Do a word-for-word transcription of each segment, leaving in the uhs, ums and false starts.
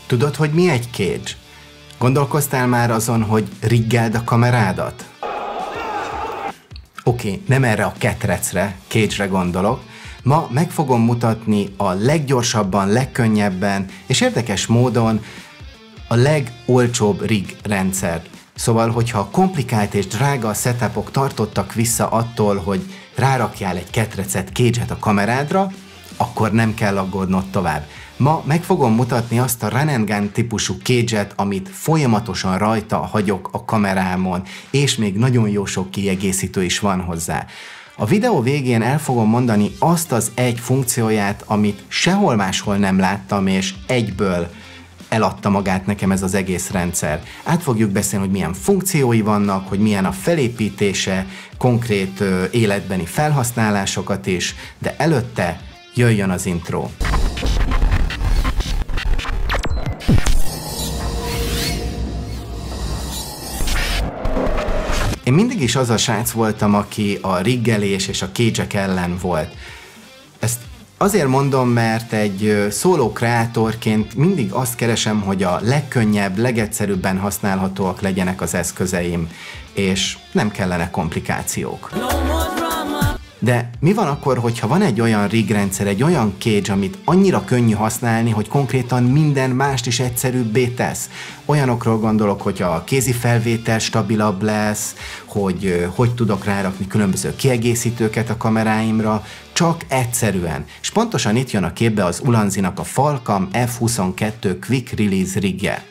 Tudod, hogy mi egy cage? Gondolkoztál már azon, hogy riggeld a kamerádat? Oké, okay, nem erre a ketrecre, cage-re gondolok. Ma meg fogom mutatni a leggyorsabban, legkönnyebben és érdekes módon a legolcsóbb rig rendszert. Szóval, hogyha komplikált és drága setupok tartottak vissza attól, hogy rárakjál egy ketrecet, cage-et a kamerádra, akkor nem kell aggódnod tovább. Ma meg fogom mutatni azt a run and gun típusú cage-et, amit folyamatosan rajta hagyok a kamerámon, és még nagyon jó sok kiegészítő is van hozzá. A videó végén el fogom mondani azt az egy funkcióját, amit sehol máshol nem láttam, és egyből eladta magát nekem ez az egész rendszer. Át fogjuk beszélni, hogy milyen funkciói vannak, hogy milyen a felépítése, konkrét ö, életbeni felhasználásokat is, de előtte jöjjön az intro. Én mindig is az a srác voltam, aki a riggelés és a cage-ek ellen volt. Ezt azért mondom, mert egy szóló kreátorként mindig azt keresem, hogy a legkönnyebb, legegyszerűbben használhatóak legyenek az eszközeim, és nem kellene komplikációk. De mi van akkor, hogyha van egy olyan rig rendszer, egy olyan cage, amit annyira könnyű használni, hogy konkrétan minden mást is egyszerűbbé tesz? Olyanokról gondolok, hogy a kézi felvétel stabilabb lesz, hogy hogy tudok rárakni különböző kiegészítőket a kameráimra, csak egyszerűen. És pontosan itt jön a képbe az Ulanzinak a Falcam F huszonkettő Quick Release rigje.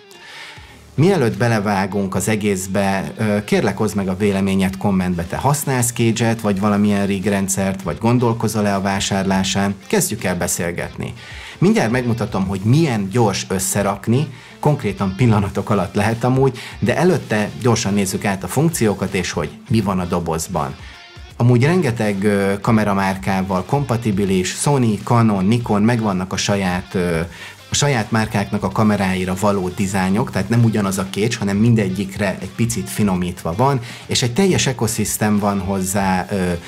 Mielőtt belevágunk az egészbe, kérlek hozd meg a véleményed kommentbe. Te használsz cage-et, vagy valamilyen rig rendszert, vagy gondolkozol-e a vásárlásán? Kezdjük el beszélgetni. Mindjárt megmutatom, hogy milyen gyors összerakni, konkrétan pillanatok alatt lehet amúgy, de előtte gyorsan nézzük át a funkciókat, és hogy mi van a dobozban. Amúgy rengeteg kameramárkával kompatibilis, Sony, Canon, Nikon, megvannak a saját a saját márkáknak a kameráira való dizájnok, tehát nem ugyanaz a cage, hanem mindegyikre egy picit finomítva van, és egy teljes ekoszisztém van hozzá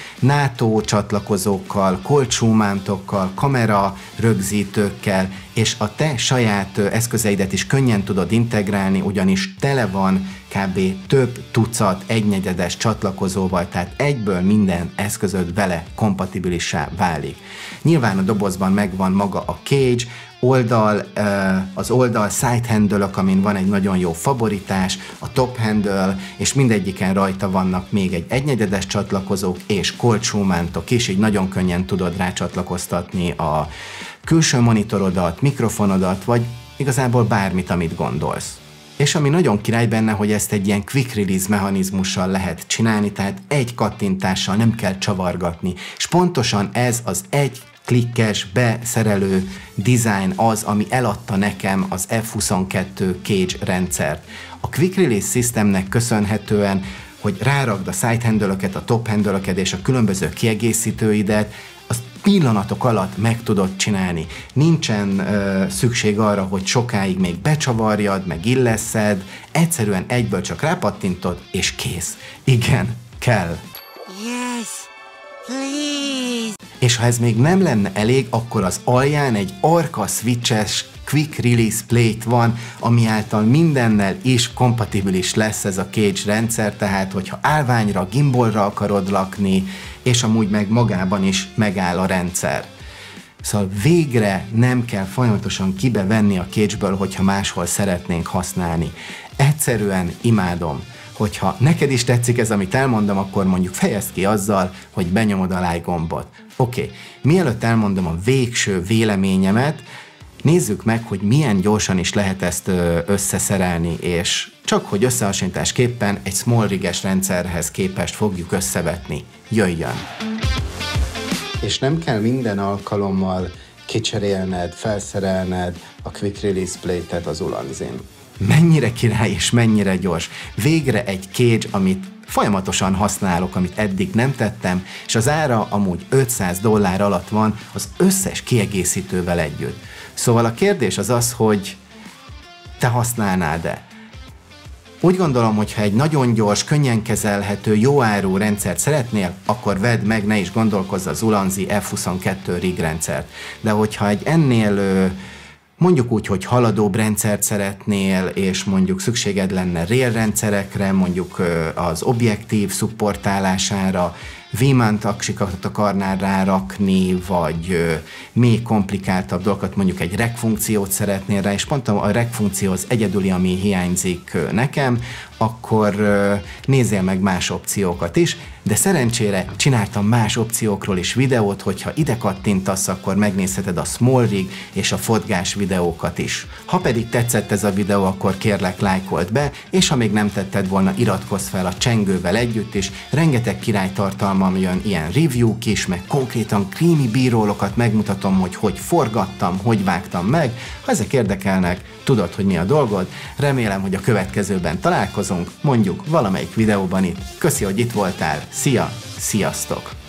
NATO csatlakozókkal, kolcsómántokkal, kamera rögzítőkkel, és a te saját eszközeidet is könnyen tudod integrálni, ugyanis tele van kb. Több tucat egynegyedes csatlakozóval, tehát egyből minden eszközöd vele kompatibilissá válik. Nyilván a dobozban megvan maga a cage, oldal, az oldal side handle-ök, amin van egy nagyon jó favoritás, a top handle, és mindegyiken rajta vannak még egy egynegyedes csatlakozók és kolcsómántok is, így nagyon könnyen tudod rácsatlakoztatni a külső monitorodat, mikrofonodat, vagy igazából bármit, amit gondolsz. És ami nagyon király benne, hogy ezt egy ilyen quick release mechanizmussal lehet csinálni, tehát egy kattintással nem kell csavargatni, és pontosan ez az egy klikkes, beszerelő design az, ami eladta nekem az F huszonkettő cage rendszert. A Quick Release Systemnek köszönhetően, hogy rárakd a side handle-öket, a top handle-öket és a különböző kiegészítőidet, azt pillanatok alatt meg tudod csinálni. Nincsen ö, szükség arra, hogy sokáig még becsavarjad, meg illeszed, egyszerűen egyből csak rápattintod, és kész. Igen, kell. Yes, please. És ha ez még nem lenne elég, akkor az alján egy Arca switches Quick Release Plate van, ami által mindennel is kompatibilis lesz ez a cage rendszer, tehát hogyha állványra, gimbalra akarod lakni, és amúgy meg magában is megáll a rendszer. Szóval végre nem kell folyamatosan kibevenni a cage-ből, hogyha máshol szeretnénk használni. Egyszerűen imádom. Hogyha neked is tetszik ez, amit elmondom, akkor mondjuk fejezd ki azzal, hogy benyomod a like gombot. Oké, okay. Mielőtt elmondom a végső véleményemet, nézzük meg, hogy milyen gyorsan is lehet ezt összeszerelni, és csak hogy összehasonlításképpen egy small riges rendszerhez képest fogjuk összevetni. Jöjjön! És nem kell minden alkalommal kicserélned, felszerelned a Quick Release Plate-et az Ulanzin. Mennyire király és mennyire gyors. Végre egy cage, amit folyamatosan használok, amit eddig nem tettem, és az ára amúgy ötszáz dollár alatt van az összes kiegészítővel együtt. Szóval a kérdés az az, hogy te használnád-e? Úgy gondolom, hogy ha egy nagyon gyors, könnyen kezelhető, jó árú rendszert szeretnél, akkor vedd meg, ne is gondolkozz az Ulanzi F huszonkettő rig rendszert. De hogyha egy ennél mondjuk úgy, hogy haladóbb rendszert szeretnél, és mondjuk szükséged lenne rail rendszerekre, mondjuk az objektív szupportálására, V-mount aksikat akarnál rárakni, vagy ö, még komplikáltabb dolgokat, mondjuk egy rec funkciót szeretnél rá, és pont a rec funkció az egyedüli, ami hiányzik ö, nekem, akkor ö, nézzél meg más opciókat is, de szerencsére csináltam más opciókról is videót, hogyha ide kattintasz, akkor megnézheted a Small Rig és a fotgás videókat is. Ha pedig tetszett ez a videó, akkor kérlek lájkold be, és ha még nem tetted volna, iratkozz fel a csengővel együtt is, rengeteg királytartalmam jön, ilyen review-k is, meg konkrétan creamy b-rollokat megmutatom, hogy hogy forgattam, hogy vágtam meg. Ha ezek érdekelnek, tudod, hogy mi a dolgod. Remélem, hogy a következőben találkozunk, mondjuk valamelyik videóban itt. Köszi, hogy itt voltál. Szia, sziasztok!